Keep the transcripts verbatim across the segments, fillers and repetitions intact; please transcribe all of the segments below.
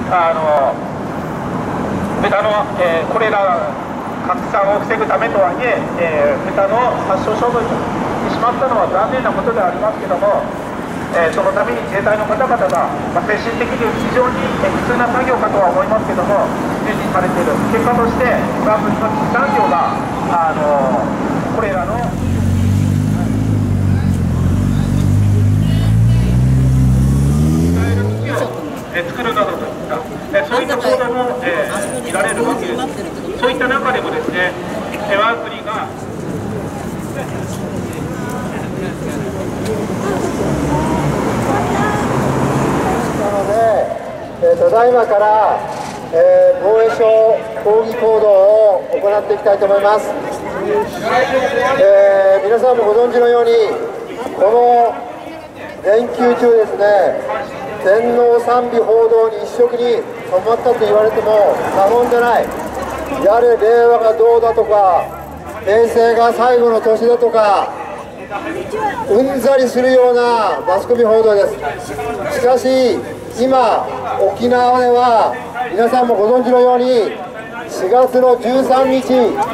あの豚の、えー、これら拡散を防ぐためとはいええー、豚の殺傷処分にしまったのは残念なことでありますけども、えー、そのために自衛隊の方々が、まあ、精神的に非常に苦痛な作業かとは思いますけども従事されている結果として我が国の残業があのこれらの作るなどといったそういった行動も、えー、見られるわけです。そういった中でもですね、我が国がなので、えー、ただいまから、えー、防衛省抗議行動を行っていきたいと思います。えー、皆さんもご存知のようにこの連休中ですね、天皇賛美報道に一色に染まったと言われても過言でない。やれ令和がどうだとか平成が最後の年だとかうんざりするようなマスコミ報道です。しかし今沖縄では皆さんもご存知のようにしがつのじゅうさんにち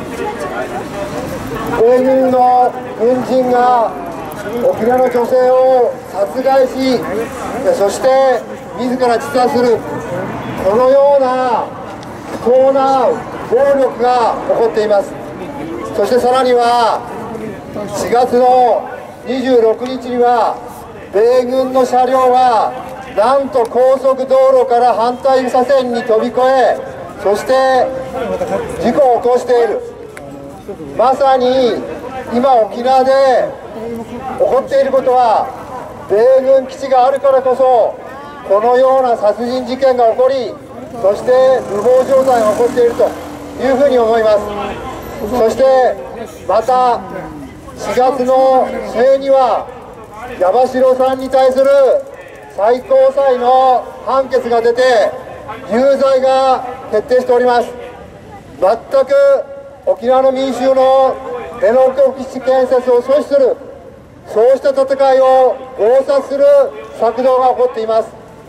米軍の軍人が沖縄の女性を殺害し、そして自ら自殺する、このような不当な暴力が起こっています。そしてさらにはしがつのにじゅうろくにちには米軍の車両がなんと高速道路から反対車線に飛び越え、そして事故を起こしている。まさに今沖縄で起こっていることは米軍基地があるからこそこのような殺人事件が起こり、そして無法状態が起こっているというふうに思います。そしてまたしがつの末には矢場さんに対する最高裁の判決が出て有罪が決定しております。全く沖縄の民衆の辺野古基地建設を阻止する、そうした戦いを強殺する策動が起こっています。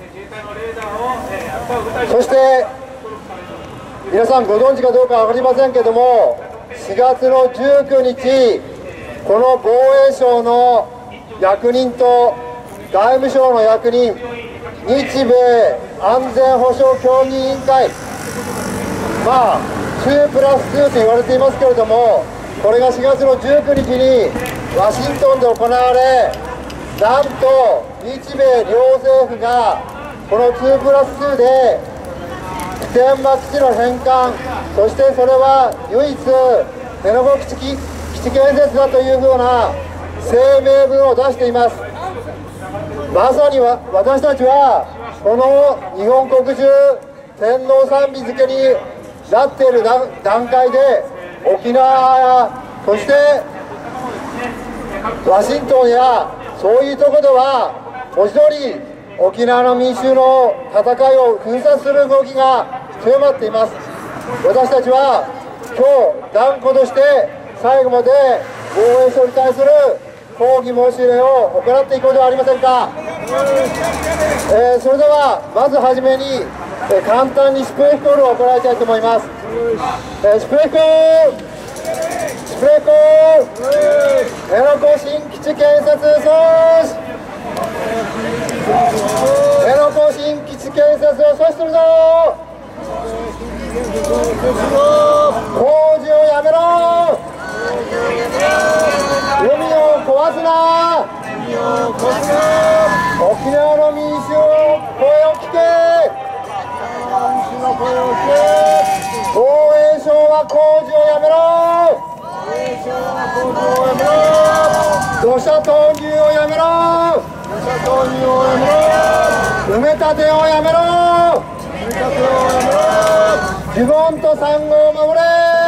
そして皆さんご存知かどうか分かりませんけれども、しがつのじゅうくにちこの防衛省の役人と外務省の役人、日米安全保障協議委員会、まあにプラスにと言われていますけれども、これがしがつのじゅうくにちにワシントンで行われ、なんと日米両政府がこのにプラスにで普天間基地の返還、そしてそれは唯一辺野古基地基地建設だというふうな声明文を出しています。まさには私たちはこの日本国中天皇賛美付けになっている段階で沖縄やそしてワシントンやそういうところでは文字通り沖縄の民衆の戦いを封鎖する動きが強まっています。私たちは今日断固として最後まで防衛省に対する抗議申し入れを行っていこうではありませんか。えー、それではまずはじめに、えー、簡単にスプレーコールを行いたいと思います。えー、スプレーコールスプレーコール辺野古新基地建設阻止、辺野古新基地建設を阻止するぞ、工事をやめろ、海を壊すな、沖縄の民衆の声を聞け、防衛省は工事をやめろ、土砂投入をやめろ、埋め立てをやめろ、ジボンとサンゴを守れ、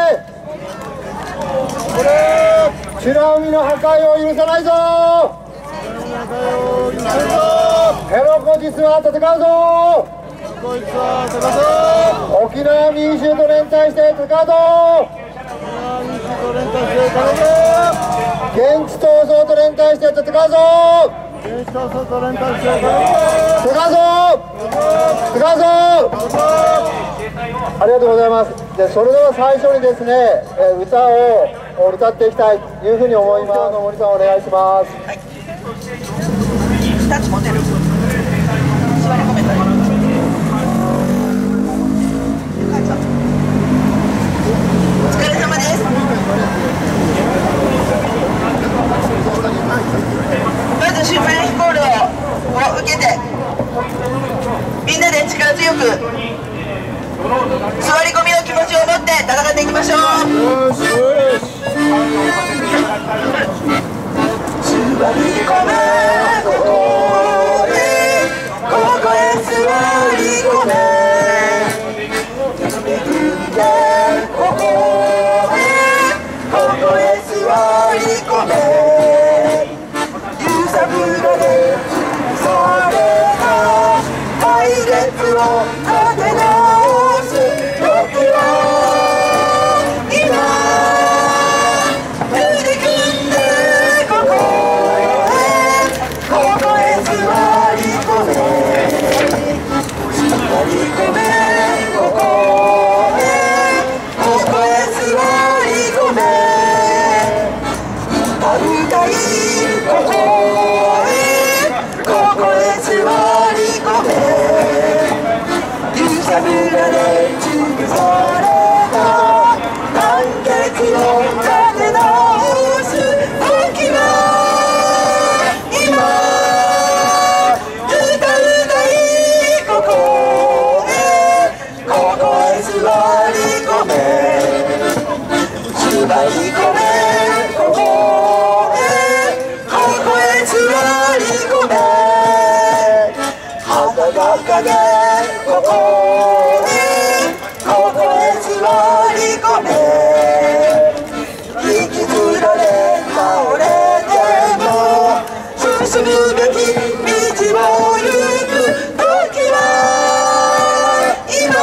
美ら海の破壊を許さないぞ、辺野古実は戦うぞ、沖縄民衆と連帯して戦うぞ、現地闘争と連帯して戦うぞ、現地闘争と連帯して戦うぞ。 菅蔵菅蔵ありがとうございます。でそれでは最初にですね、えー、歌を歌っていきたいというふうに思います。の森さんお願いします。はい、ふたつ持てる座り込めたりお疲れ様です。まずシンフォニーコールを受けてみんなで力強く座り込みの気持ちを持って戦っていきましょう。座り込めここへここへ座り込めめぐってここへここへ座り込め揺さぶられそれが隊列を立て直す時は今腕組んでここへここへ座り込め座り込めここへここへ座り込め歌うたいここへここへ座り込め揺さぶられ尽くされた団結を立て直す時は今歌うたいここへここへ座り込め座り込めここへここへ座り込め花がかげここへここへ座り込め引きずられ倒れても進むべき道を行く時は今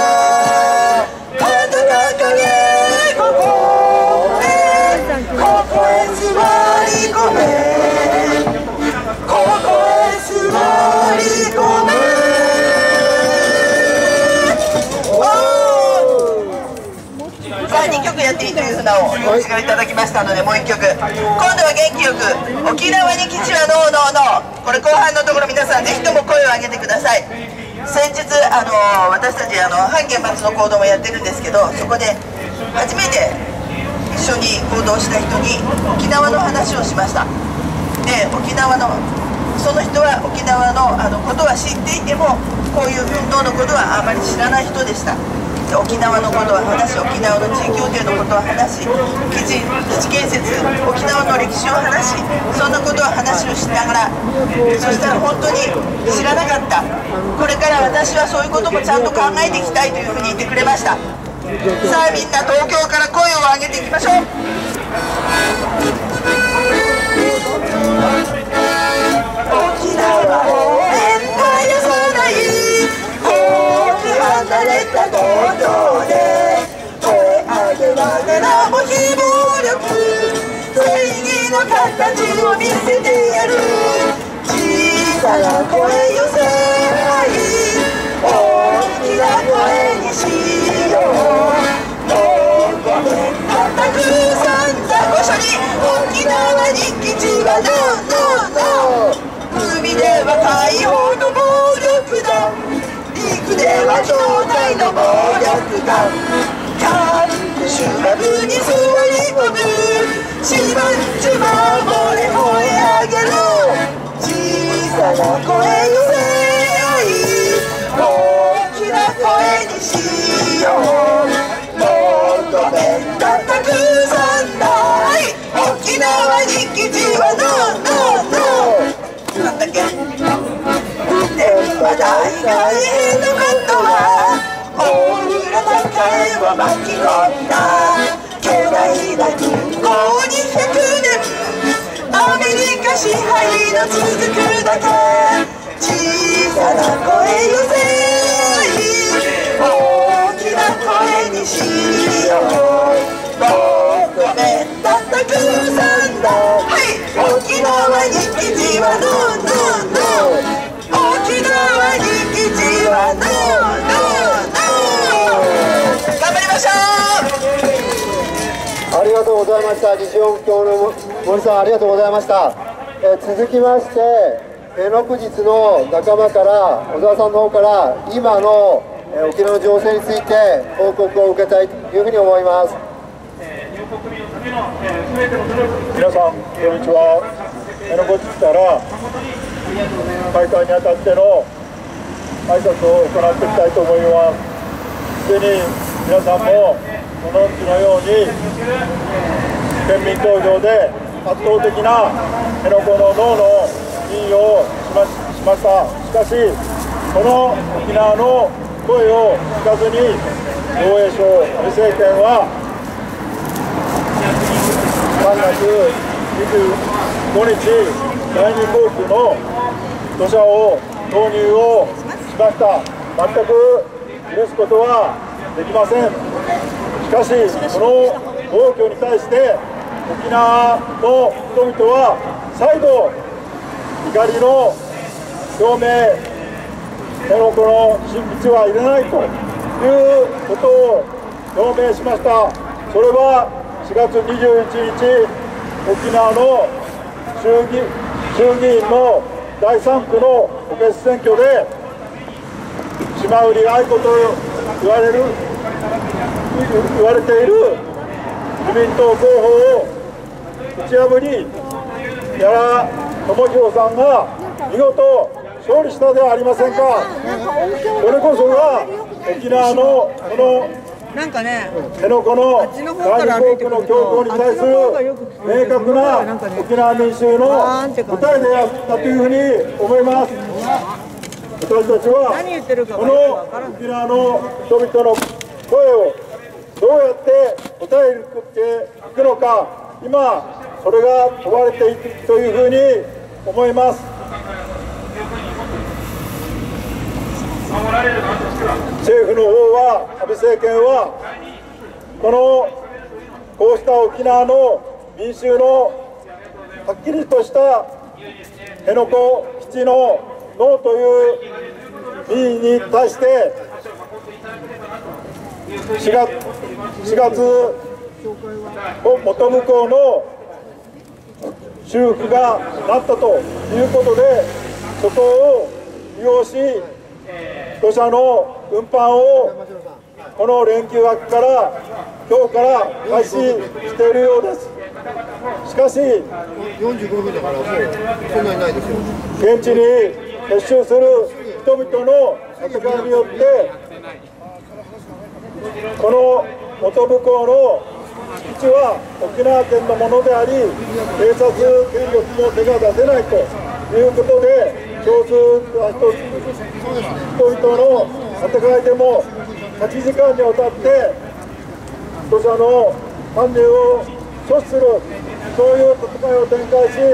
花がかげここへここへ座り込めここへ座り込めにきょくやっていいという札をお示しいただきましたので、もういっきょく今度は元気よく沖縄に基地はノーノーノー。これ後半のところ皆さんぜひとも声を上げてください。先日あの私たちあの半原発の行動もやってるんですけど、そこで初めて一緒に行動した人に沖縄の話をしました。で沖縄のその人は沖縄のあのことは知っていてもこういう運動のことはあまり知らない人でした。沖縄のことは話し、沖縄の地位協定のことを話し、基地基地建設、沖縄の歴史を話し、そんなことを話をしながら、そしたら本当に知らなかった、これから私はそういうこともちゃんと考えていきたいというふうに言ってくれました。さあみんな東京から声を上げていきましょう。沖縄応援絶やさない離れた行動で声上げながらも非暴力正義の形を見せてやる。小さな声寄せ合い大きな声にしよう。もうごめんたくさんだごしょに沖縄に基地はノーノーノー。海では解放の暴力だ、陸では兄弟の暴力だ。キャンプシュラブに座り込むしばんちまもれ吠え上げろ。小さな声寄せ合い大きな声にしよう。もうごめんたくさんだい沖縄に基地はノーノーノー。なんだっけ電波大外へのことは大浦高へを巻き込んだ巨大な銀行にひゃくねんアメリカ支配の続くだけ。小さな声寄せ合い大きな声にしよう。もうごめんたくさんだはい沖縄に基地はノーノーノー。沖縄ございました。西四京の森さん、ありがとうございました。えー、続きまして、辺野古実の仲間から、小沢さんの方から、今の、えー、沖縄の情勢について報告を受けたいというふうに思います。 皆さん、こんにちは。辺野古実から開会にあたっての挨拶を行っていきたいと思います。すでに皆さんもご存知のように県民投票で圧倒的な辺野古のノーの民意をしま、しました。しかしこの沖縄の声を聞かずに防衛省安倍政権はさんがつにじゅうごにちだいに航空の土砂を投入をしました。全く許すことはできません。しかしこの暴挙に対して沖縄の人々は再度怒りの表明、辺野古の新基地はいらないということを表明しました。それはしがつにじゅういちにち沖縄の衆議、衆議院のだいさんくの補欠選挙で島売り愛子と言われる言われている自民党候補を打ち破り、屋良友博さんが見事勝利したではありませんか。これこそが沖縄のこのなんかね、 辺野古の第二航空の強行に対する明確な沖縄民衆の答えであったというふうに思います。私たちはこの沖縄の人々の声をどうやって答えていくのか、今それが問われていくというふうに思います。政府の方は、安倍政権はこのこうした沖縄の民衆のはっきりとした辺野古基地のノーという民意に対してしがつ元向こうの修復がなったということで、そこを利用し土砂の運搬をこの連休明けから今日から開始しているようです。しかしよんじゅうごふんだからもうそんなにないですよ。 現地に結集する人々の戦いによってこの元向こうの基地は沖縄県のものであり、警察権力も手が出せないということで、少数派人々の戦いでもはちじかんにわたって土砂の搬入を阻止する、そういう戦いを展開し、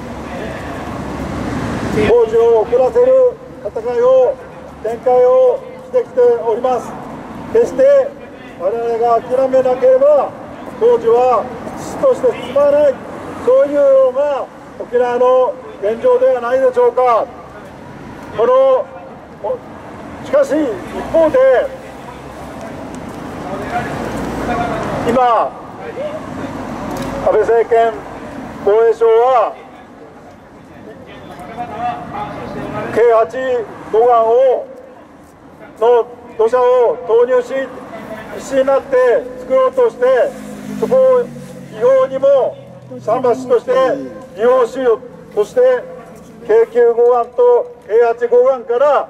工事を遅らせる戦いを展開をしてきております。決して我々が諦めなければ工事は遅々として進まない、そういうような沖縄の現状ではないでしょうか。このしかし一方で今安倍政権防衛省はケーはち護岸をの土砂を投入し必死になって作ろうとして、そこを違法にも桟橋として利用しようとして、ケーきゅう護岸とケーはち護岸から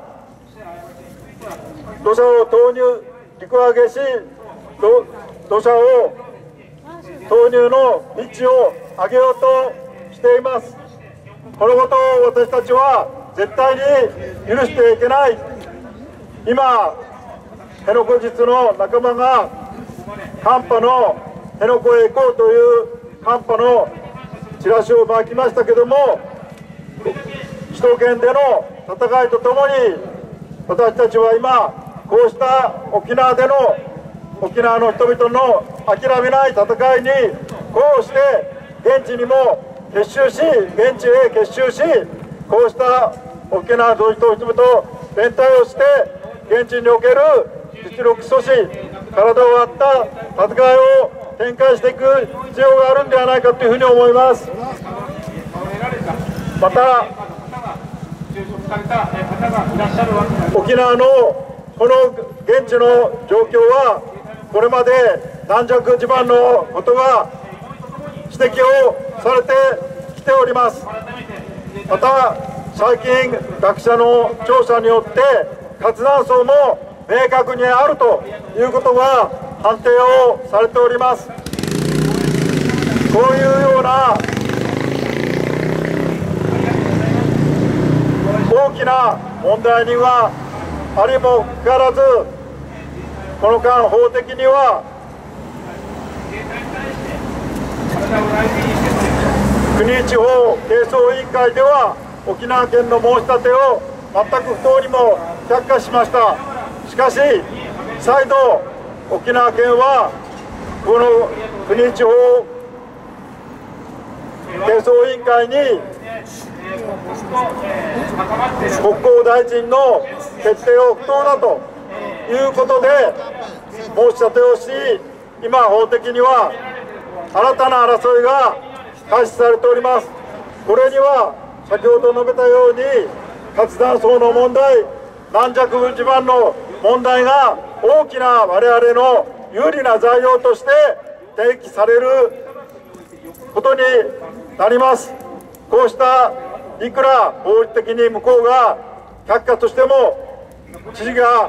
土砂を投入陸揚げし、土砂を投入の道を上げようとしています。このことを私たちは絶対に許してはいけない。今辺野古実の仲間が寒波の辺野古へ行こうという寒波のチラシをまきましたけども、首都圏での戦いとともに私たちは今こうした沖縄での沖縄の人々の諦めない戦いにこうして現地にも結集し現地へ結集し、こうした沖縄の人々と連帯をして現地における実力阻止、体を割った戦いを展開していく必要があるんではないかというふうに思います。また沖縄のこの現地の状況はこれまで軟弱地盤のことが指摘をされてきております。また最近学者の調査によって活断層も明確にあるということが判定をされております。こういうような大きな問題にはありもかかわらず、この間法的には国地方係争委員会では沖縄県の申し立てを全く不当にも却下しました。しかし再度沖縄県はこの国地方係争委員会に国交大臣の決定を不当だということで申し立てをし、今法的には新たな争いが開始されております。これには先ほど述べたように活断層の問題、軟弱地盤の問題が大きな我々の有利な材料として提起されることになります。こうしたいくら法律的に向こうが却下としても知事が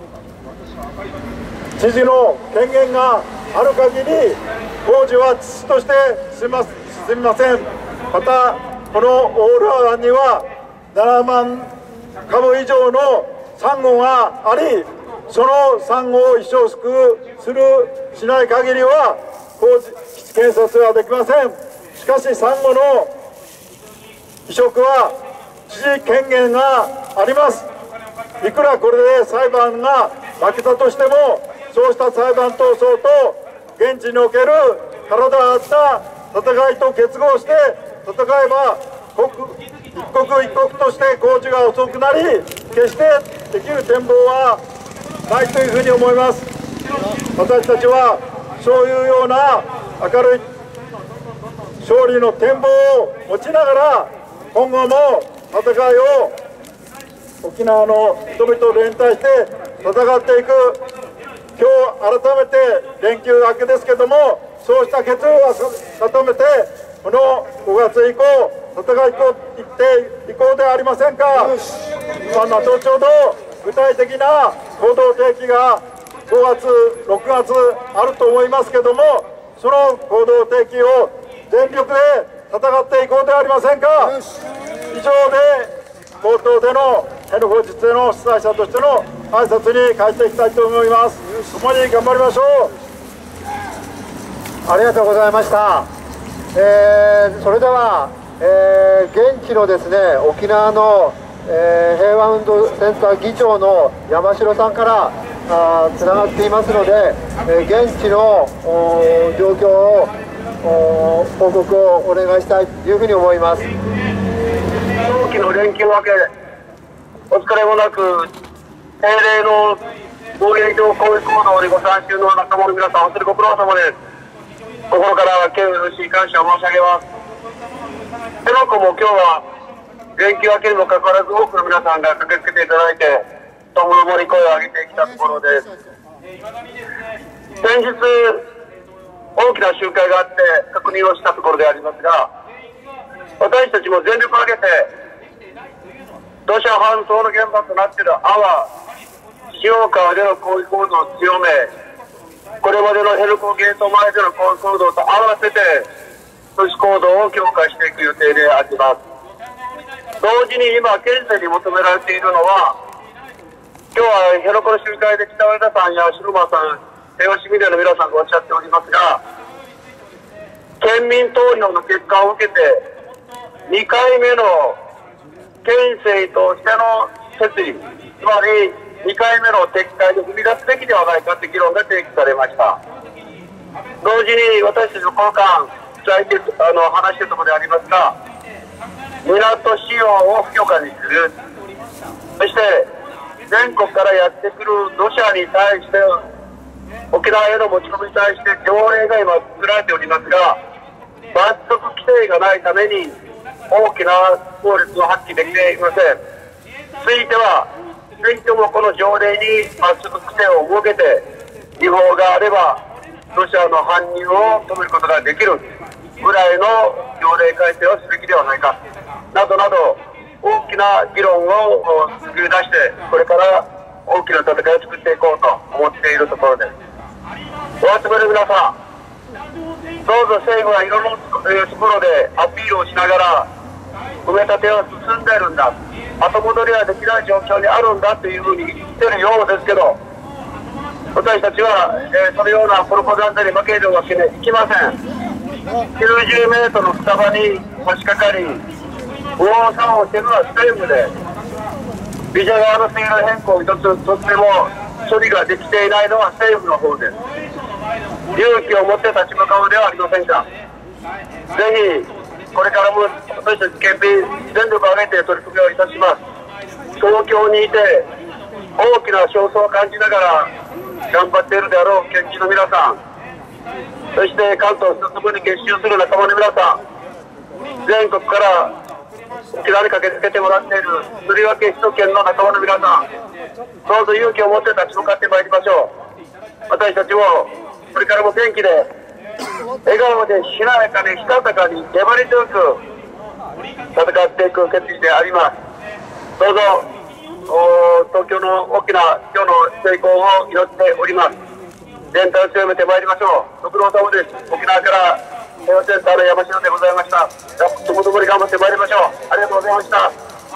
知事の権限がある限り工事は遅々として進みません。またこのオールアワーにはななまんかぶ以上のサンゴがあり、そのサンゴを移植するしない限りは工事基地建設はできません。しかしサンゴの移植は知事権限があります。いくらこれで裁判が負けたとしても、そうした裁判闘争と現地における体を張った戦いと結合して戦えば刻一刻一刻として工事が遅くなり、決してできる展望はないというふうに思います。私たちはそういうような明るい勝利の展望を持ちながら今後も戦いを沖縄の人々と連帯して戦っていく。今日改めて連休明けですけども、そうした決意を固めてこのごがつ以降戦いっていこうではありませんか。まあ、後ほど具体的な行動提起がごがつろくがつあると思いますけども、その行動提起を全力で戦っていこうではありませんか。以上で冒頭での辺野古実への主催者としての挨拶に返していきたいと思います。共に頑張りましょう。ありがとうございました。えー、それでは、えー、現地のですね沖縄の、えー、平和運動センター議長の山城さんからつながっていますので、えー、現地の状況を報告をお願いしたいというふうに思います。 長期の連休明け、お疲れもなく定例の防衛上抗議行動にご参集の仲間の皆さん、本当にご苦労様です。心から敬意のしい感謝を申し上げます。辺野古も今日は連休明けにもかかわらず多くの皆さんが駆けつけていただいて、ともどもに声を上げてきたところです。先日大きな集会があって確認をしたところでありますが、私たちも全力を挙げて土砂搬送の現場となっている阿波塩川での抗議行動を強め、これまでの辺野古ゲート前での抗議行動と合わせて阻止行動を強化していく予定であります。同時に今県政に求められているのは、今日は辺野古の集会で北上田さんや白間さん、平和市民連の皆さんがおっしゃっておりますが、県民投票の結果を受けてにかいめの県政としての決意、つまりにかいめの撤回で踏み出すべきではないかという議論が提起されました。同時に私たちのこの間あの話しているところでありますが、港使用を不許可にする、そして全国からやってくる土砂に対して沖縄への持ち込みに対して条例が今作られておりますが、罰則規定がないために大きな効力を発揮できていません。ついてはぜひともこの条例に罰則規定を設けて、違法があればロシアの搬入を止めることができるぐらいの条例改正をすべきではないかなどなど、大きな議論を作り出して、これから大きな戦いを作っていこうと思っているところです。お集まりの皆さん、どうぞ政府はいろんなところでアピールをしながら埋め立てを進んでいるんだ、後戻りはできない状況にあるんだというふうに言ってるようですけど、私たちは、えー、そのようなプロパガンダに負けるわけにいきません。きゅうじゅうメートルの深場に差し掛かり、右往左往しているのは政府で、ビジャ側の水路変更一つとっても処理ができていないのは政府の方です。勇気を持って立ち向かうではありませんか。ぜひこれからも私たち県民全力を挙げて取り組みをいたします。東京にいて大きな焦燥を感じながら頑張っているであろう県民の皆さん、そして関東進むに結集する仲間の皆さん、全国から沖縄に駆けつけてもらっているとりわけ首都圏の仲間の皆さん、どうぞ勇気を持って立ち向かってまいりましょう。私たちもこれからも元気で笑顔でしなやかにしたたかに粘り強く戦っていく決意であります。どうぞ東京の大きな今日の成功を祈っております。全体を強めてまいりましょう。ご苦労様です。沖縄から平和センターの山城でございました。ともともに頑張ってまいりましょう。ありがとうございました。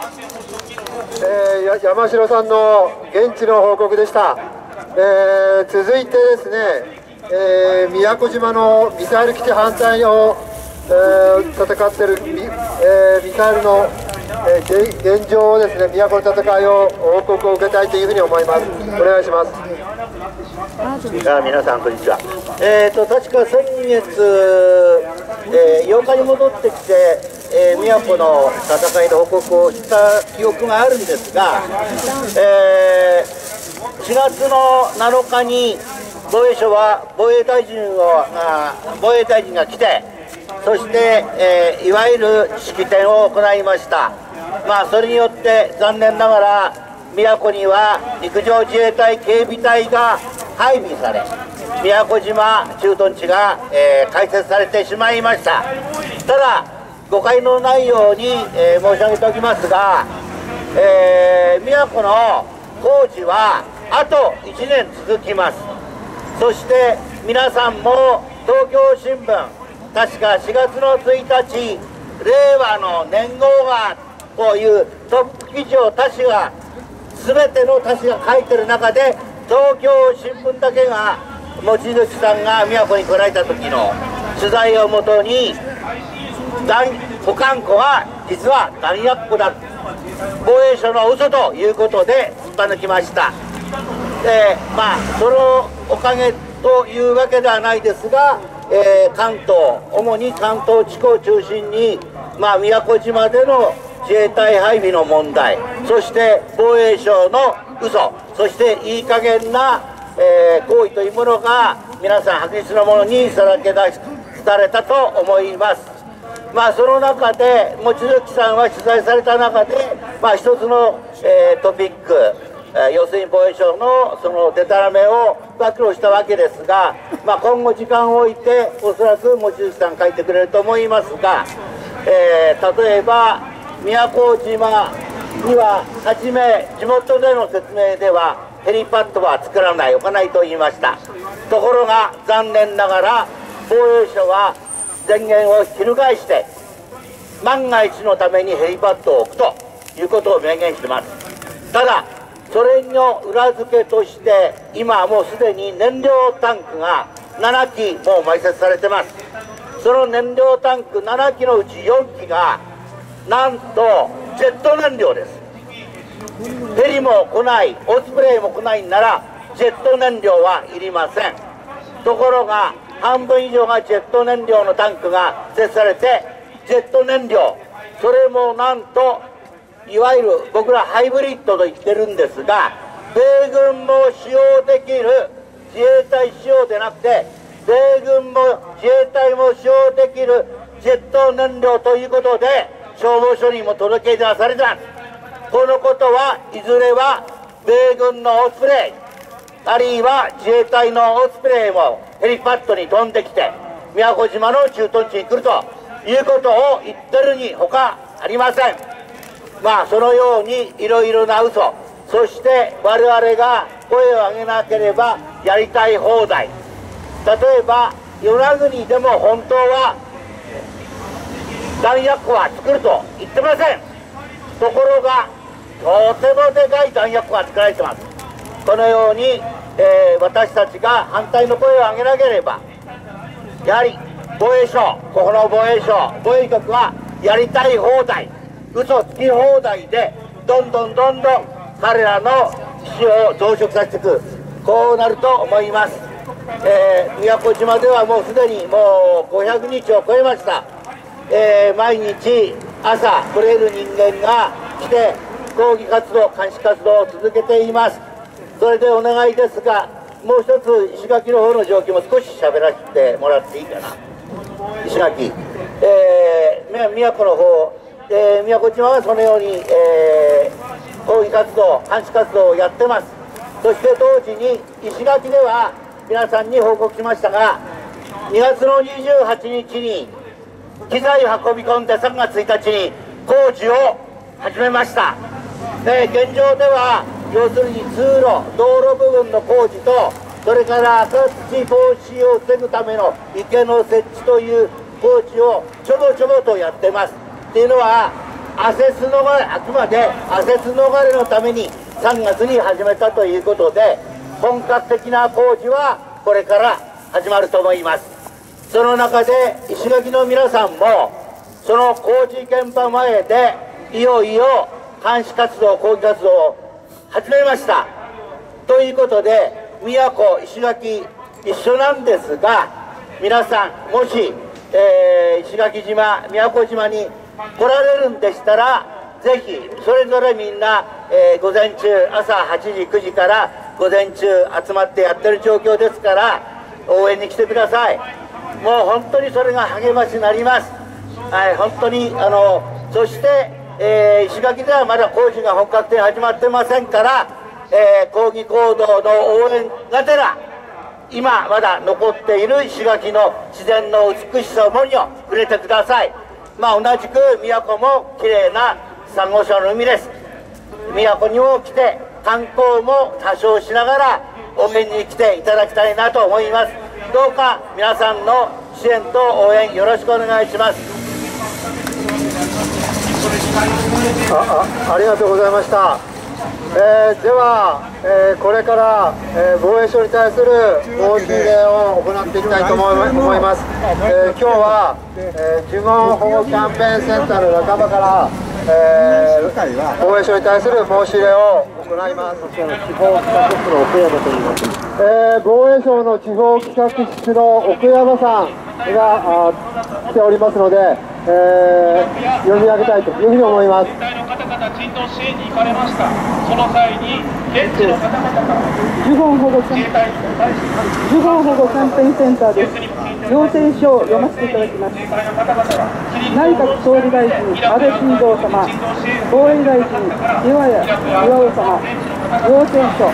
えー、山城さんの現地の報告でした。えー、続いてですね、えー、宮古島のミサイル基地反対を、えー、戦っているミ、えー、ミサイルの、えー、現状をですね、宮古の戦いを報告を受けたいというふうに思います。お願いします。 あ、皆さんこんにちは。えーと確か先月、えー、ようかに戻ってきて、えー、宮古の戦いの報告をした記憶があるんですが、えー、しがつのなのかに防衛省は防衛大臣をあ防衛大臣が来て、そして、えー、いわゆる式典を行いました。まあ、それによって残念ながら宮古には陸上自衛隊警備隊が配備され、宮古島駐屯地が、えー、開設されてしまいました。ただ誤解のないように、えー、申し上げておきますが、えー、宮古の工事はあといちねん続きます。そして皆さんも東京新聞、確かしがつのついたち、令和の年号がこういうトップ記事を他紙が全ての他紙が書いてる中で、東京新聞だけが望月さんが宮古に来られた時の取材をもとに保管庫は実は弾薬庫だ、防衛省の嘘ということで突っぱ抜きました。でまあそのおかげというわけではないですが、えー、関東、主に関東地区を中心に、まあ、宮古島での自衛隊配備の問題、そして防衛省の嘘、そしていい加減な、えー、行為というものが皆さん白日のものにさらけ出されたと思います。まあ、その中で望月さんは取材された中で、まあ、一つの、えー、トピック、えー、要するに防衛省のそのデタラメを暴露したわけですが、まあ、今後時間を置いておそらく望月さん書いてくれると思いますが、えー、例えば宮古島には初め地元での説明ではヘリパッドは作らない、置かないと言いました。ところが残念ながら防衛省は前言を翻して万が一のためにヘリパッドを置くということを明言しています。ただそれの裏付けとして今もうすでに燃料タンクがななきもう埋設されてます。その燃料タンクななきのうちよんきがなんとジェット燃料です。ヘリも来ない、オスプレイも来ないならジェット燃料はいりません。ところが半分以上がジェット燃料のタンクが設置されて、ジェット燃料、それもなんといわゆる僕らハイブリッドと言ってるんですが、米軍も使用できる自衛隊使用でなくて、米軍も自衛隊も使用できるジェット燃料ということで、消防署にも届け出されています。このことはいずれは米軍のオスプレイ、あるいは自衛隊のオスプレイもヘリパッドに飛んできて、宮古島の駐屯地に来るということを言ってるに他ありません。まあそのようにいろいろな嘘、そして我々が声を上げなければやりたい放題。例えば与那国でも本当は弾薬庫は作ると言ってません。ところがとてもでかい弾薬庫が作られています。このように、えー、私たちが反対の声を上げなければ、やはり防衛省、ここの防衛省、防衛局はやりたい放題、嘘つき放題でどんどんどんどん彼らの基地を増殖させていく、こうなると思います。えー、宮古島ではもうすでにもうごひゃくにちを超えました。えー、毎日朝来れる人間が来て抗議活動、監視活動を続けています。それでお願いですが、もう一つ石垣の方の状況も少し喋らせてもらっていいかな。石垣、えー、宮古の方、えー、宮古島はそのように、えー、抗議活動、監視活動をやってます。そして同時に石垣では皆さんに報告しましたが、にがつのにじゅうはちにちに機材を運び込んでさんがついたちに工事を始めました。で現状では要するに通路、道路部分の工事と、それから赤土防止を防ぐための池の設置という工事をちょぼちょぼとやってます。っていうのはアセス逃れ、あくまでアセス逃れのためにさんがつに始めたということで、本格的な工事はこれから始まると思います。その中で石垣の皆さんもその工事現場前でいよいよ監視活動、抗議活動を始めました。ということで宮古、石垣一緒なんですが、皆さんもし、えー、石垣島、宮古島に来られるんでしたら、ぜひそれぞれみんな、えー、午前中、朝はちじくじから午前中集まってやってる状況ですから、応援に来てください。もう本当にそれが励ましになります。はい、本当にあのそして、えー、石垣ではまだ工事が本格的に始まってませんから、えー、抗議行動の応援がてら今まだ残っている石垣の自然の美しさをにを触れてください。まあ、同じく宮古も綺麗なサンゴ礁の海です。宮古にも来て観光も多少しながら応援に来ていただきたいなと思います。どうか皆さんの支援と応援よろしくお願いします。 あ, あ, ありがとうございました。えー、では、えー、これから、えー、防衛省に対する申し入れを行っていきたいと思います。えー、今日は、えー、呪言保護キャンペーンセンターの仲間から、えー、防衛省に対する申し入れを行います。地方企画室の奥山と言います。えー、防衛省の地方企画室の奥山さんが来ておりますので、えー、読み上げたいというふうに思います。 人道支援に行かれました。その際に現地の方々から呪言保護キャンペーン呪言保護キャンペーンセンターです。要請書を読ませていただきます。内閣総理大臣安倍晋三様、防衛大臣岩屋巌様、要請書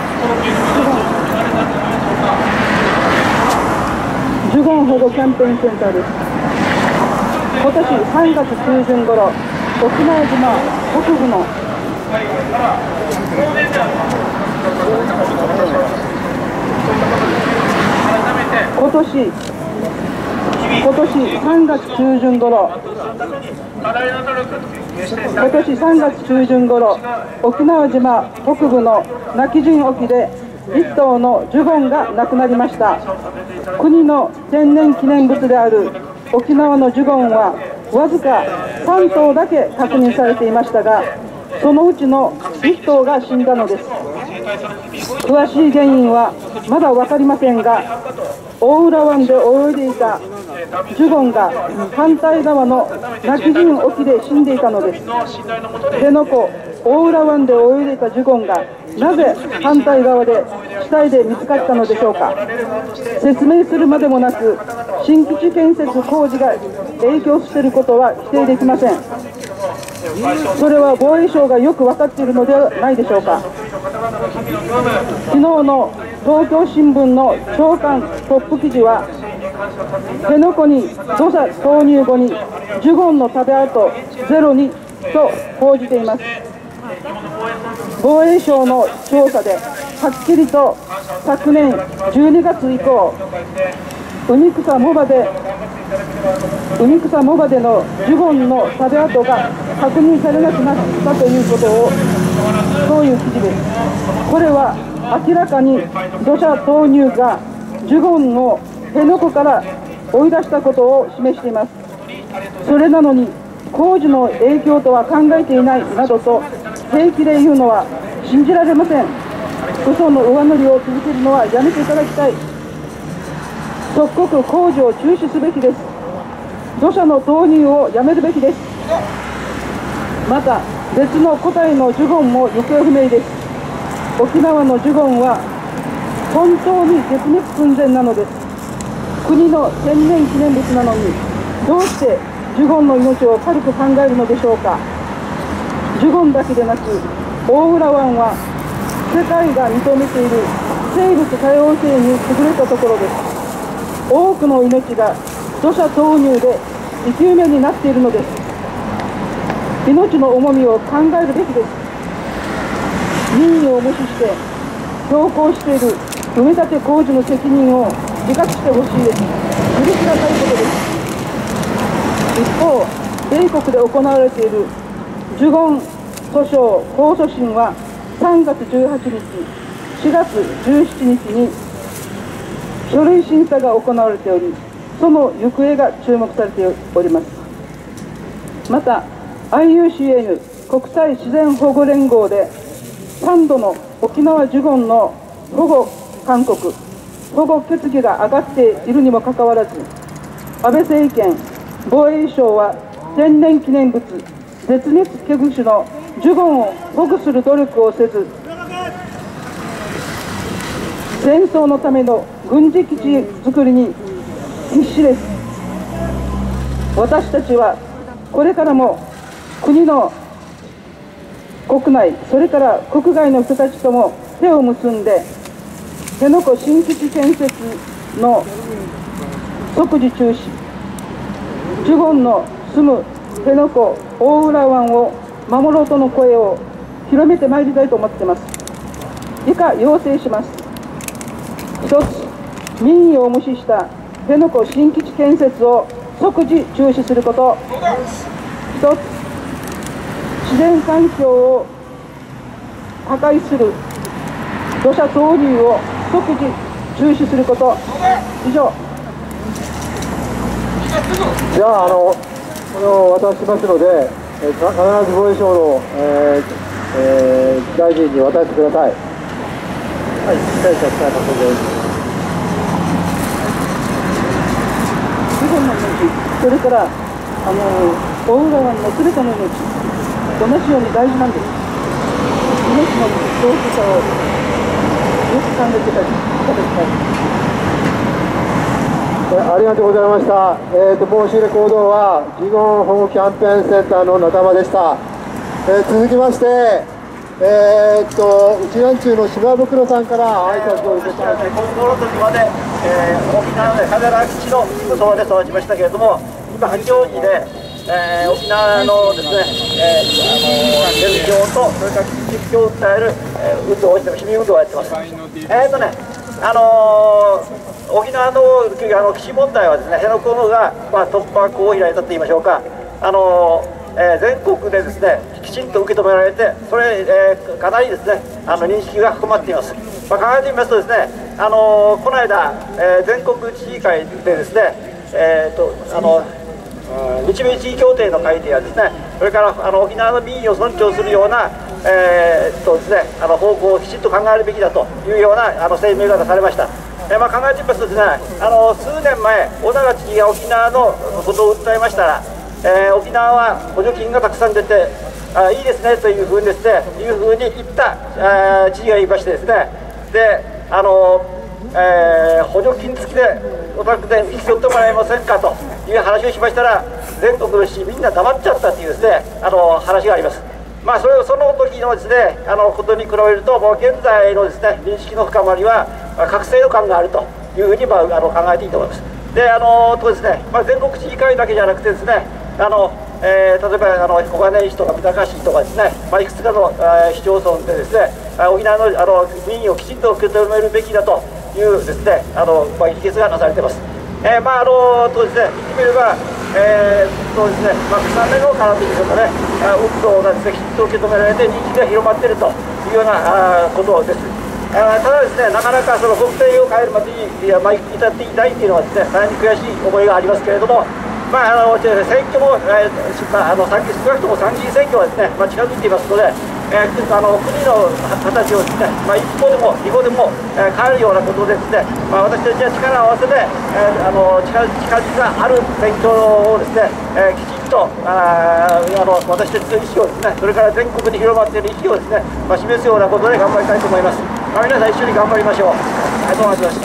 呪言保護キャンペーンセンターです。今年さんがつ中旬頃、沖縄島北部の今年今年さんがつ中旬頃今年さんがつ中旬頃沖縄島北部の今帰仁沖でいっ頭のジュゴンが亡くなりました。国の天然記念物である沖縄のジュゴンはわずかさん頭だけ確認されていましたが、そのうちのいっ頭が死んだのです。詳しい原因はまだ分かりませんが、大浦湾で泳いでいたジュゴンが反対側の今帰仁沖で死んでいたのです。辺野古大浦湾で泳いでいたジュゴンがなぜ反対側で死伝で見つかったのでしょうか。説明するまでもなく、新基地建設工事が影響していることは否定できません。それは防衛省がよく分かっているのではないでしょうか。昨日の東京新聞の朝刊トップ記事は、辺野古に土砂投入後にジュゴンの食べ跡ゼロにと報じています。防衛省の調査ではっきりと昨年じゅうにがつ以降、海草藻場で海草藻場でのジュゴンの食べ跡が確認されなくなったということを、そういう記事です。これは明らかに土砂投入がジュゴンを辺野古から追い出したことを示しています。それなのに工事の影響とは考えていないなどと平気で言うのは信じられません。嘘の上塗りを続けるのはやめていただきたい。即刻工事を中止すべきです。土砂の投入をやめるべきです。また別の個体のジュゴンも行方不明です。沖縄のジュゴンは本当に絶滅寸前なのです。国の天然記念物なのに、どうしてジュゴンの命を軽く考えるのでしょうか。ジュゴンだけでなく、大浦湾は世界が認めている生物多様性に優れたところです。多くの命が土砂投入で生き埋めになっているのです。命の重みを考えるべきです。民意を無視して強行している埋め立て工事の責任を自覚してほしいです。許しがたいことです。一方、米国で行われているジュゴン訴訟控訴審はさんがつじゅうはちにち、しがつじゅうしちにちに書類審査が行われており、その行方が注目されております。また アイユーシーエヌ 国際自然保護連合でさんどの沖縄ジュゴンの保護勧告、保護決議が上がっているにもかかわらず、安倍政権、防衛省は天然記念物、絶滅危惧種のジュゴンを保護する努力をせず、戦争のための軍事基地作りに必死です。私たちはこれからも国の国内、それから国外の人たちとも手を結んで、辺野古新基地建設の即時中止、ジュゴンの住む辺野古大浦湾を守ろうとの声を広めてまいりたいと思っています。以下要請します。一つ、民意を無視した辺野古新基地建設を即時中止すること。一つ、自然環境を破壊する土砂投入を即時中止すること。以上。 じゃあ、あのこれを渡しますので、えー、必ず防衛省の、えーえー、大臣に渡してください。はい、失礼いたします。 ジュゴンの命、それからあの大浦湾のすべての命、同じように大事なんです。命の大きさをよく考えていただきたい。 ありがとうございました。えーと、申し入れ行動はジュゴン保護キャンペーンセンターの仲間でした。えー、続きまして、えーと、内南中の島袋さんから挨拶を受けたいと思います。 高校の時まで、えー、沖縄の羽田基地のすぐそばで育ちましたけれども、今、八王子で、えー、沖縄のですね、えー、あの現状と、それから基地復興を訴える、えー、運動をして、市民運動をやってます。えーとね、あのー沖縄のあの基地問題はですね、辺野古のが、まあ、突破口を開いたと言いましょうか、あの、えー、全国でですねきちんと受け止められて、それ、えー、かなりですねあの認識が深まっています。まあ、考えてみますとですね、あのこの間、えー、全国知事会でですね、えーとあの日米地位協定の改定やですね、それからあの沖縄の民意を尊重するような、えーとですね、あの方向をきちんと考えるべきだというようなあの声明が出されました。えーまあ、考えてみますとですね、あの数年前、小長知事が沖縄のことを訴えましたら、えー、沖縄は補助金がたくさん出て、あいいですねというふうにですね、いうふうに言ったあ知事がいましてですね、であの、えー、補助金付きでお宅で引き取ってもらえませんかという話をしましたら、全国の市民が黙っちゃったというですね、あの話があります。まあ、それをその時のですね、あのことに比べると、もう現在のですね、認識の深まりは、まあ、覚醒の感があるというふうに、まあ、あの考えていいと思います。で、あのとですね、まあ、全国知事会だけじゃなくてですね、あのえー、例えばあの小金井市とか三鷹市とかですね、まあ、いくつかの、えー、市町村でですね、沖縄のあの民意をきちんと受け止めるべきだというですね、あのまあ、議決がなされています。えー、まああのとですね、言ってみれば、えー、そうですね、まあ、草目のからということで、運動がですね、きちんと受け止められて認知が広まっているというようなあことです。あただですね、なかなかその国政を変えるまでにいや、まあ、至っていないというのはですね、大変悔しい思いがありますけれども、まあ、あの選挙も、えーまあ、あの少なくとも参議院選挙はですね、まあ、近づいていますので、えー、あの国の形をですね、まあ、一歩でも二歩でも、えー、変えるようなことでですね、まあ、私たちは力を合わせて、えー、あの近近々ある選挙をですね、えー、きちんとああの私たちの意思をですね、それから全国に広まっている意思をですね、まあ、示すようなことで頑張りたいと思います。まあ、皆さん一緒に頑張りましょう。ありがとうございました。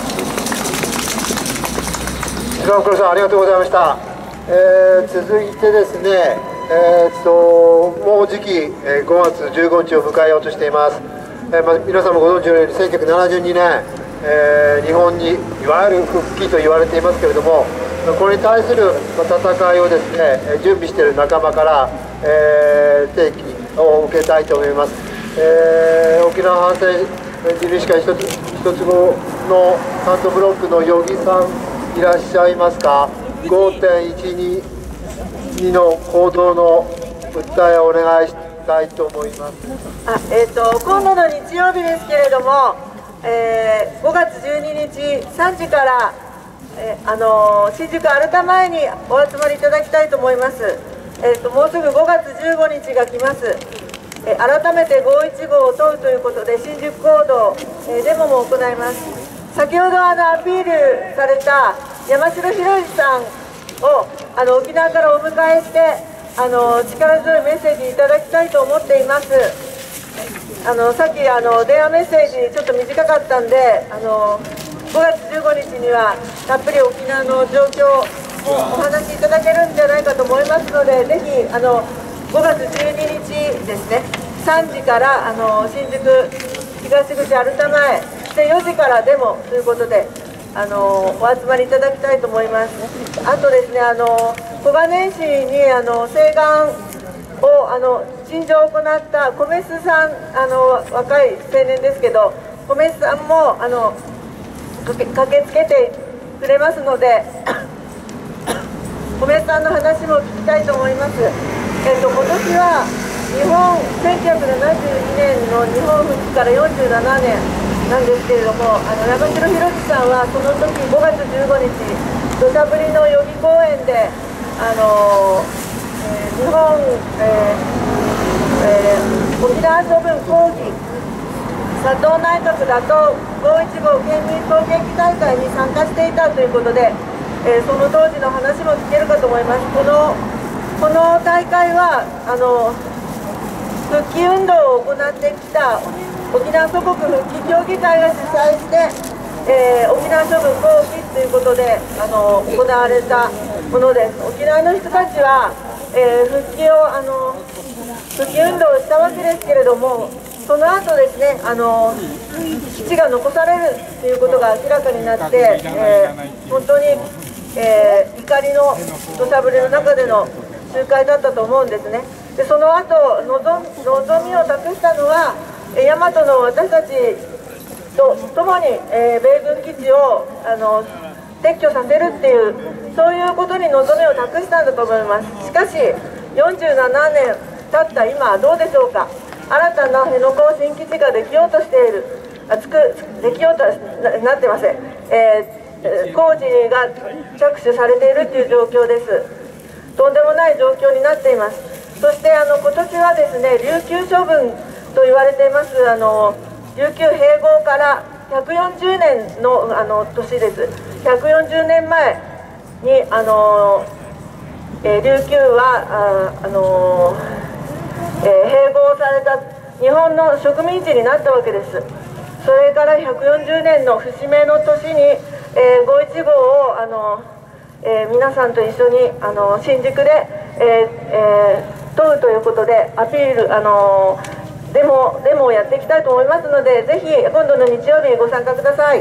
石黒さん、ありがとうございました。えー、続いてですね、えー、っともうじき、えー、ごがつじゅうごにちを迎えようとしています。えーまあ、皆さんもご存知のようにせんきゅうひゃくななじゅうにねん、えー、日本にいわゆる復帰と言われていますけれども、これに対する戦いをですね準備している仲間から、えー、提起を受けたいと思います。えー、沖縄反戦自民主会一つ一つ子の関東ブロックの与儀さんいらっしゃいますか。ごてんいちに の行動の訴えをお願いしたいと思います。 あ、えー、と今度の日曜日ですけれども、えー、ごがつじゅうににちさんじから、えーあのー、新宿アルタ前にお集まりいただきたいと思います。えー、ともうすぐごがつじゅうごにちが来ます。えー、改めてごいちごを問うということで新宿行動、えー、デモも行います。先ほどあのアピールされた山城宏之さんをあの沖縄からお迎えしてあの力強いメッセージいただきたいと思っています。あのさっきあの電話メッセージちょっと短かったんで、あのごがつじゅうごにちにはたっぷり沖縄の状況をお話しいただけるんじゃないかと思いますので、ぜひあのごがつじゅうににちですね、さんじからあの新宿東口アルタ前でよじからデモということであのお集まりいただきたいと思います。あとですね、あの小金井市にあの請願をあの陳情を行ったコメスさん、あの若い青年ですけど、コメスさんもあの駆けつけてくれますのでコメスさんの話も聞きたいと思います。えっと今年は日本せんきゅうひゃくななじゅうにねんの日本復帰からよんじゅうななねんなんですけれども、あの山城宏之さんはその時ごがつじゅうごにち土砂降りの予備公園であの、えー、日本、えーえー、沖縄処分抗議佐藤内閣打倒ごいちご県民攻撃大会に参加していたということで、えー、その当時の話も聞けるかと思います。このこの大会はあの復帰運動を行ってきた沖縄祖国復帰協議会が主催して、えー、沖縄処分抗議ということであの行われたものです。沖縄の人たちは、えー、復帰をあの復帰運動をしたわけですけれども、その後ですね、あの基地が残されるということが明らかになって、えー、本当に、えー、怒りの土砂降りの中での集会だったと思うんですね。でその後望みを託したのは大和の私たちと共に、えー、米軍基地をあの撤去させるっていうそういうことに望みを託したんだと思います。しかしよんじゅうななねん経った今どうでしょうか。新たな辺野古新基地ができようとしているあつくできようと な, なってません、えー、工事が着手されているという状況です。とんでもない状況になっています。そしてあの今年はですね琉球処分と言われていますあの琉球併合からひゃくよんじゅうねん の, あの年です。ひゃくよんじゅうねんまえにあの、えー、琉球はあ、あのーえー、併合された日本の植民地になったわけです。 それからひゃくよんじゅうねんの節目の年に、えー、ごいちごうをあの、えー、皆さんと一緒にあの新宿で、えーえー、問うということでアピールあのデモデモをやっていきたいと思いますので、ぜひ今度の日曜日にご参加ください。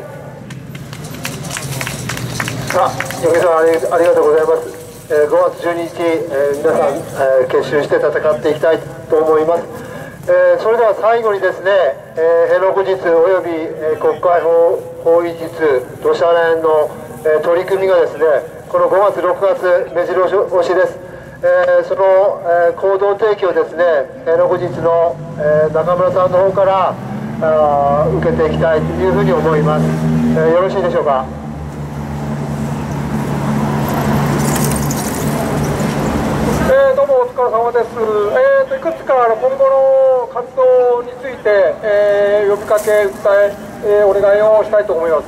さあ、嫁さんあり、ありがとうございます。えー、ごがつじゅうににち、えー、皆さん、えー、結集して戦っていきたいと思います。えー、それでは最後にですね、えー、辺野古実および、えー、国会法法医実土砂連の、えー、取り組みがですね、このごがつろくがつ目白押しです。えー、その、えー、行動提起をですね、辺野古実の、えー、中村さんの方からあ受けていきたいというふうに思います。えー、よろしいでしょうか。 えー、どうもお疲れ様です。えー、といくつかあの今後の活動について、えー、呼びかけ、訴ええー、お願いをしたいと思います。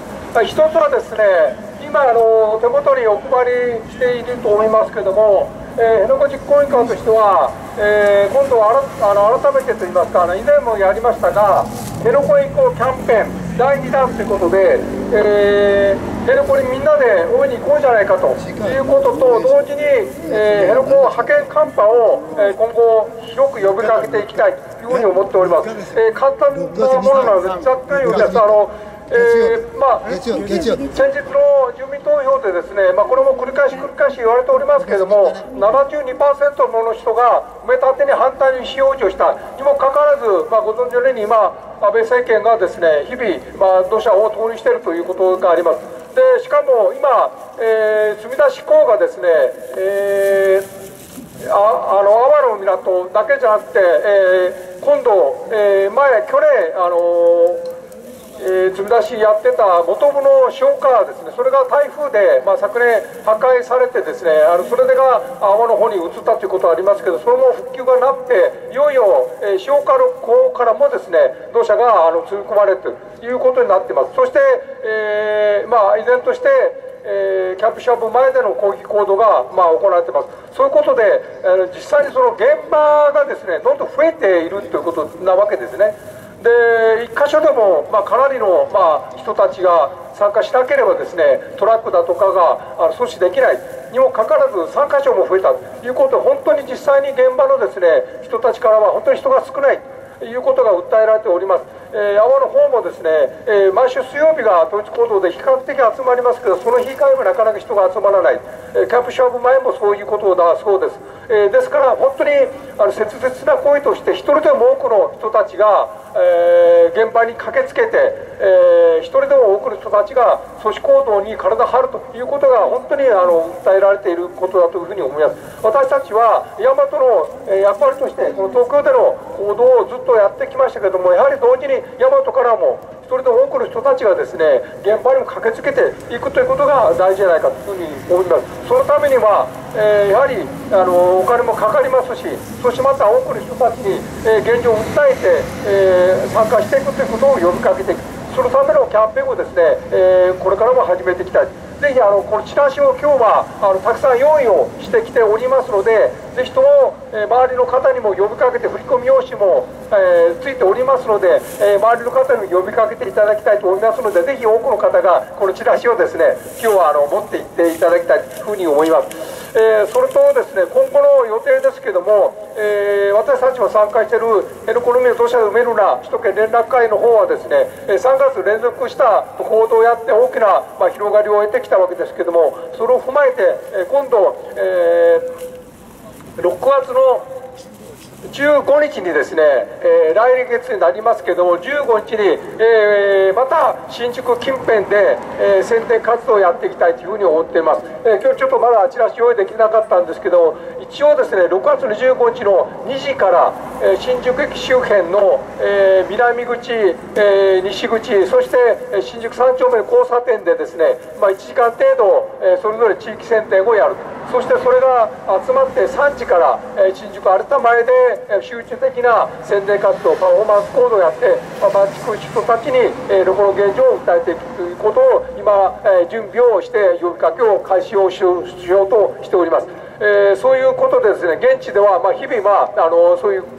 一つはですね、今あの手元にお配りしていると思いますけれども、えー、辺野古実行委員会としては、えー、今度はあらあの改めてといいますか、以前もやりましたが、辺野古移行キャンペーンだいにだんということで、えー、辺野古にみんなで大いに行こうじゃないかということと同時に、えー、辺野古派遣カンパを、えー、今後広く呼びかけていきたいというふうに思っております。えー、簡単なものなのでざっくり言うとあのえーまあ、先日の住民投票でですね、まあ、これも繰り返し繰り返し言われておりますけれども、ななじゅうにパーセント もの人が埋め立てに反対に意思表示をしたにもかかわらず、まあ、ご存知のように今安倍政権がですね日々、まあ、土砂を投入しているということがあります。でしかも今、えー、積み出し港がですね、えー、ああの阿波の港だけじゃなくて、えー、今度、えー、前去年あのーえー、積み出しやってた元部の消火ですね、それが台風で、まあ、昨年破壊されてですね、あのそれでが阿波の方に移ったということはありますけど、それも復旧がなくていよいよ、えー、消火の港からもですね土砂があの積み込まれるということになっています。そして、えー、まあ依然としてえー、キャンプシャープ前での抗議行動が、まあ、行われています。そういうことで、えー、実際にその現場がですねどんどん増えているということなわけですね。で一箇所でも、まあ、かなりの、まあ、人たちが参加しなければですねトラックだとかがあの阻止できないにもかかわらずさんかしょも増えたということで、本当に実際に現場のですね人たちからは本当に人が少ないということが訴えられております。えー、阿波の方もですね、えー、毎週水曜日が統一行動で比較的集まりますけど、その日以外もなかなか人が集まらない、えー、キャンプシャープ前もそういうことだそうです。えー、ですから本当にあの切実な声として一人でも多くの人たちが、えー、現場に駆けつけて、えー、一人でも多くの人たちが阻止行動に体を張るということが本当にあの訴えられていることだというふうに思います。私たちは大和の、えー、役割としてこの東京での行動をずっとやってきましたけれども、やはり同時に大和からも一人でも多くの人たちがですね現場にも駆けつけていくということが大事じゃないかというふうに思います。そのためには、えー、やはりあのお金もかかりますし、そしてまた多くの人たちに、えー、現状を訴えて、えー、参加していくということを呼びかけていく、そのためのキャンペーンをですね、えー、これからも始めていきたい。ぜひあのこのチラシを今日はあのたくさん用意をしてきておりますので、ぜひとも、えー、周りの方にも呼びかけて、振込用紙も、えー、ついておりますので、えー、周りの方にも呼びかけていただきたいと思いますので、ぜひ多くの方がこのチラシをですね今日はあの持っていっていただきたいというふうに思います。えー、それとですね今後の予定ですけども、えー、私たちも参加している辺野古の海を土砂で埋めるな首都圏連絡会の方はですねさんがつ連続した行動をやって大きな、まあ、広がりを得てきたわけですけども、それを踏まえて、えー、今度、えー、ろくがつのじゅうごにちにですね、えー、来月になりますけどもじゅうごにちに、えー、また新宿近辺で、えー、宣伝活動をやっていきたいというふうに思っています。えー、今日ちょっとまだチラシ用意できなかったんですけど、一応ですねろくがつのじゅうごにちのにじから、えー、新宿駅周辺の、えー、南口、えー、西口、そして、えー、新宿さんちょうめの交差点でですね、まあ、いちじかん程度、えー、それぞれ地域宣伝をやる。そしてそれが集まってさんじから、えー、新宿アルタ前で、えー、集中的な宣伝活動、パフォーマンス行動をやって、まあ、街の人たちに、えー、ロコの現状を訴えていくということを今、えー、準備をして呼びかけを開始をしようとしております。えー、そういうことでですね現地では、まあ、日々、まあ、あのそういう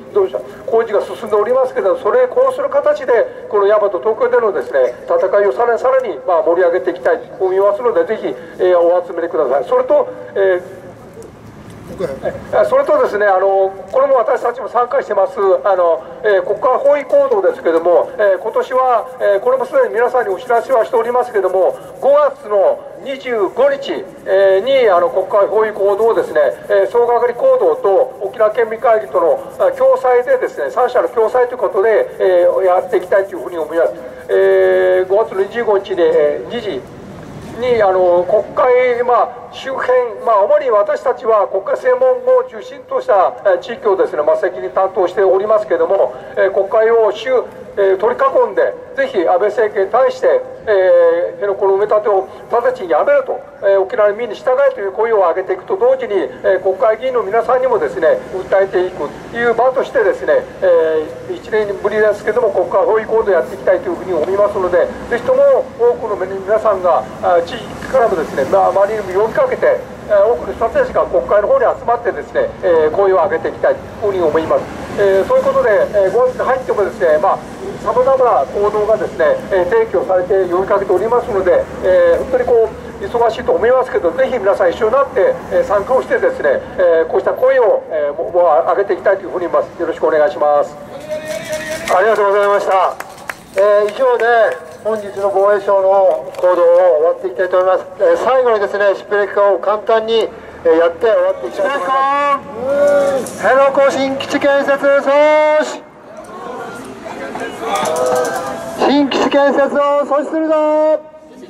どうした工事が進んでおりますけど、それこうする形でこの大和東京でのですね戦いをさらにさらにまあ盛り上げていきたいと思いますので、ぜひ、えー、お集めください。それと、えーそれとですね、あのこれも私たちも参加してます、あのえー、国家包囲行動ですけれども、えー、今年は、えー、これもすでに皆さんにお知らせはしておりますけれども、ごがつのにじゅうごにち、えー、にあの国家包囲行動をですね、えー、総がかり行動と沖縄県民会議との共催でですね、さん者の共催ということで、えー、やっていきたいというふうに思います。えー、ごがつのにじゅうごにちで、えー、にじにあの国会、まあ、周辺、まあ、主に私たちは国会正門を中心とした地域をですね、真っ先に担当しておりますけれども、えー、国会を周、えー、取り囲んで、ぜひ安倍政権に対して、えー、辺野古の埋め立てを直ちにやめると、えー、沖縄の民に従えという声を上げていくと同時に、えー、国会議員の皆さんにもですね訴えていくという場としてですね、えー、いちねんぶりですけども国会包囲行動をやっていきたいというふうに思いますので、ぜひとも多くの皆さんが地域からもですね、まあ、周りにも呼びかけて、えー、多くの人たちが国会の方に集まってですね、えー、声を上げていきたいというふうに思います。えー、そういうことで、えー、ごがつに入ってもですね、まあさまざまな行動がですね、えー、提供されて呼びかけておりますので、えー、本当にこう忙しいと思いますけど、ぜひ皆さん一緒になって、えー、参加をしてですね、えー、こうした声を、えー、ももう上げていきたいというふうに思います。よろしくお願いします。 ありがとうございました。えー、以上で本日の防衛省の行動を終わっていきたいと思います。えー、最後にですね、シップレッカーを簡単に、えー、やって終わっていきたいと思います。辺野古新基地建設阻止。新基地建設を阻止するぞ。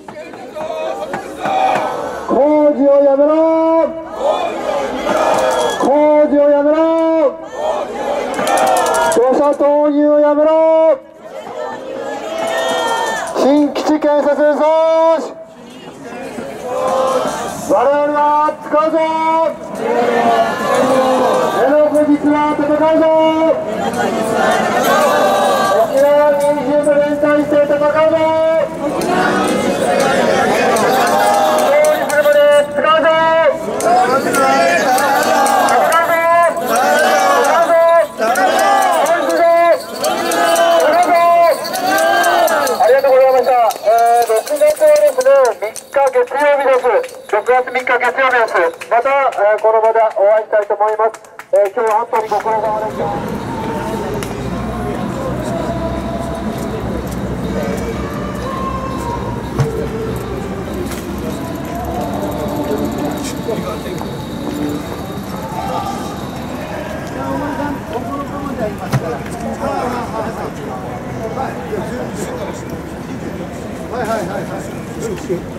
工事をやめろ。工事をやめろ。土砂投入をやめろ。新基地建設阻止。我々は使うぞ。辺野古実は戦うぞ。沖縄民主と連帯して戦うぞ。勝利するまで使うぞ。月曜日です。ろくがつみっか月曜日です。また、えー、この場でお会いしたいと思います。えー、今日は本当にご苦労様でした。はいはいはいはい。